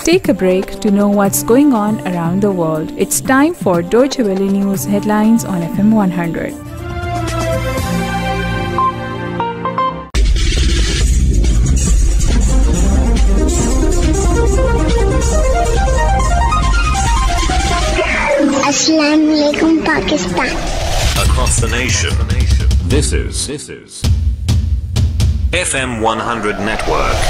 Take a break to know what's going on around the world. It's time for Deutsche Welle News headlines on FM 100. Assalamu alaikum, Pakistan. Across the nation, this is FM 100 Network.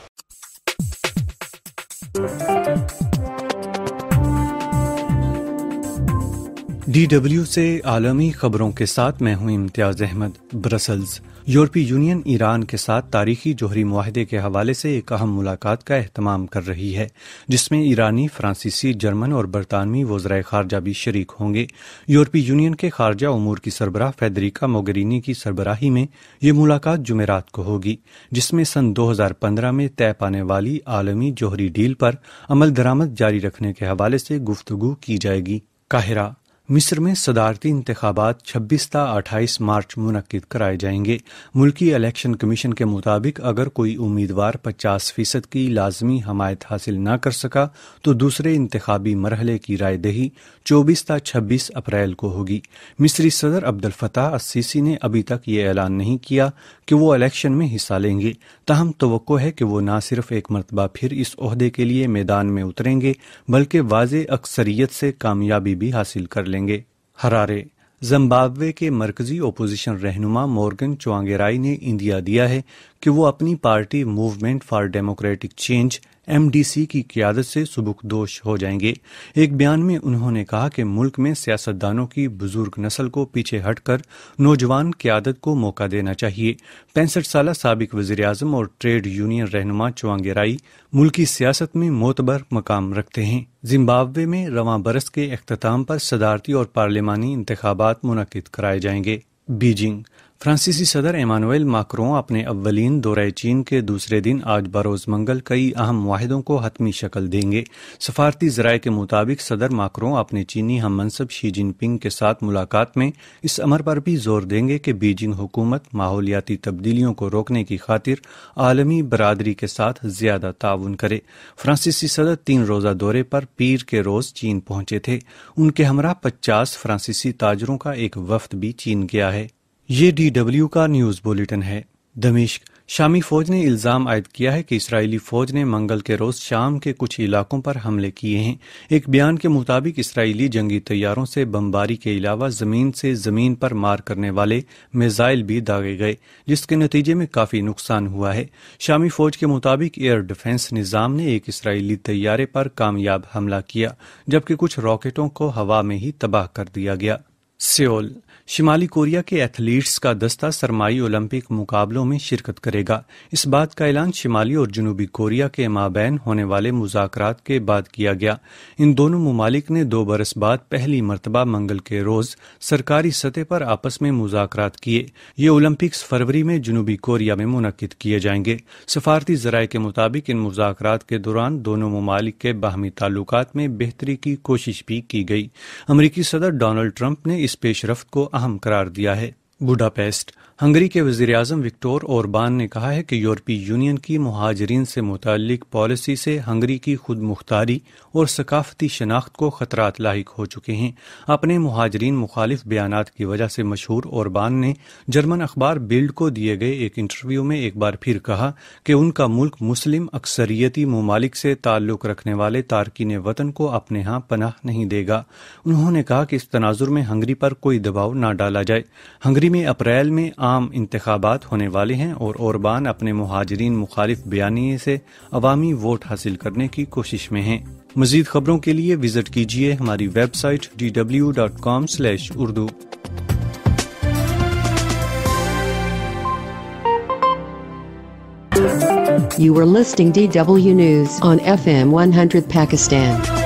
DW سے عالمی خبروں کے ساتھ میں ہوں Imtiaz Ahmed, Brussels. یورپی union Iran کے ساتھ تاریخی جوہری معاہدے کے حوالے سے ایک اہم ملاقات کا اہتمام کر رہی ہے، جس میں ایرانی، فرانسیسی، جرمن اور برطانوی وزرائے خارجہ بھی شریک ہوں گے۔ یورپی یونین کے خارجہ امور کی سربراہ فیڈریکا موگرینی کی سربراہی میں یہ ملاقات جمعرات کو ہوگی، جس میں سن 2015 میں طے پانے والی عالمی جوہری ڈیل پر عمل درآمد جاری رکھنے کے حوالے سے گفتگو کی جائے گی۔ قاہرہ۔ مصر میں صدارتی انتخابات 26 تا 28 مارچ منعقد کرائے جائیں گے۔ ملکی الیکشن کمیشن کے مطابق اگر کوئی امیدوار 50% کی لازمی حمایت حاصل نہ کر سکا تو دوسرے انتخابی مرحلے کی رائے دہی 24 تا 26 اپریل کو ہوگی۔ مصری صدر عبدالفتاح السیسی نے ابھی تک یہ اعلان نہیں کیا کہ وہ الیکشن میں حصہ لیں گے، تاہم توقع ہے کہ وہ نہ صرف ایک مرتبہ پھر اس عہدے کے لیے میدان میں اتریں گے بلکہ واضح اکثریت سے کامیابی بھی حاصل کر لیں گے۔ ہرارے۔ زمبابوے کے مرکزی اپوزیشن رہنما مورگن چوانگیرائی نے اندیا دیا ہے کہ وہ اپنی party movement for democratic change MDC کی قیادت سے سبکدوش ہو جائیں گے۔ ایک بیان میں انہوں نے کہا کہ ملک میں سیاستدانوں کی بزرگ نسل کو پیچھے ہٹ کر نوجوان قیادت کو موقع دینا چاہیے۔ 65 سالہ سابق وزیر اعظم اور ٹریڈ یونین رہنما چوانگیرائی ملکی سیاست میں معتبر مقام رکھتے ہیں۔ زمبابوے میں رواں برس کے اختتام پر صدارتی اور پارلیمانی انتخابات منعقد کرائے جائیں گے۔ بیجنگ۔ فرانسیسی صدر ایمانوئل ماکروں اپنے اولین دورہ چین کے دوسرے دن آج بروز منگل کئی اہم معاہدوں کو حتمی شکل دیں گے۔ سفارتی ذرائع کے مطابق صدر ماکروں اپنے چینی ہم منصب شی جن پنگ کے ساتھ ملاقات میں اس امر پر بھی زور دیں گے کہ بیجنگ حکومت ماحولیاتی تبدیلیوں کو روکنے کی خاطر عالمی برادری کے ساتھ زیادہ تعاون کرے۔ فرانسیسی صدر 3 روزہ دورے پر پیر کے روز چین پہنچے تھے۔ ان کے ہمراہ 50 فرانسیسی تاجروں کا ایک وفد بھی چین گیا ہے۔ یہ DW کا نیوز بولیٹن ہے۔ دمشق۔ شامی فوج نے الزام عائد کیا ہے کہ اسرائیلی فوج نے منگل کے روز شام کے کچھ علاقوں پر حملے کیے ہیں۔ ایک بیان کے مطابق اسرائیلی جنگی طیاروں سے بمباری کے علاوہ زمین سے زمین پر مار کرنے والے میزائل بھی داغے گئے، جس کے نتیجے میں کافی نقصان ہوا ہے۔ شامی فوج کے مطابق ایئر ڈیفنس نظام نے ایک اسرائیلی طیارے پر کامیاب حملہ کیا، جبکہ کچھ راکٹوں کو ہوا میں ہی تباہ کر دیا گیا۔ سیول۔ شمالی کوریا کے ایتھلیٹس کا دستہ سرمائی اولمپک مقابلوں میں شرکت کرے گا۔ اس بات کا اعلان شمالی اور جنوبی کوریا کے مابین ہونے والے مذاکرات کے بعد کیا گیا۔ ان دونوں ممالک نے 2 برس بعد پہلی مرتبہ منگل کے روز سرکاری سطح پر آپس میں مذاکرات کیے۔ یہ اولمپکس فروری میں جنوبی کوریا میں منعقد کیے جائیں گے۔ سفارتی ذرائع کے مطابق ان مذاکرات کے دوران دونوں ممالک کے باہمی تعلقات میں بہتری کی کوشش بھی کی گئی۔ امریکی صدر ڈونلڈ ٹرمپ نے اس پیش رفت کو اہم قرار دیا ہے۔ بوڈاپیسٹ۔ ہنگری کے وزیر اعظم وکٹور اوربان نے کہا ہے کہ یورپی یونین کی مہاجرین سے متعلق پالیسی سے ہنگری کی خود مختاری اور ثقافتی شناخت کو خطرات لاحق ہو چکے ہیں۔ اپنے مہاجرین مخالف بیانات کی وجہ سے مشہور اوربان نے جرمن اخبار بیلڈ کو دیے گئے ایک انٹرویو میں ایک بار پھر کہا کہ ان کا ملک مسلم اکثریتی ممالک سے تعلق رکھنے والے تارکین وطن کو اپنے ہاں پناہ نہیں دے گا۔ انہوں نے کہا کہ اس تناظر میں ہنگری پر کوئی دباؤ نہ ڈالا جائے۔ ہنگری میں اپریل میں عام انتخابات ہونے والے ہیں اور اوربان اپنے مہاجرین مخالف بیانیے سے عوامی ووٹ حاصل کرنے کی کوشش میں ہیں۔ مزید خبروں کے لیے وزٹ کیجیے ہماری website dw.com/urdu۔ You were listening DW News on FM 100 Pakistan.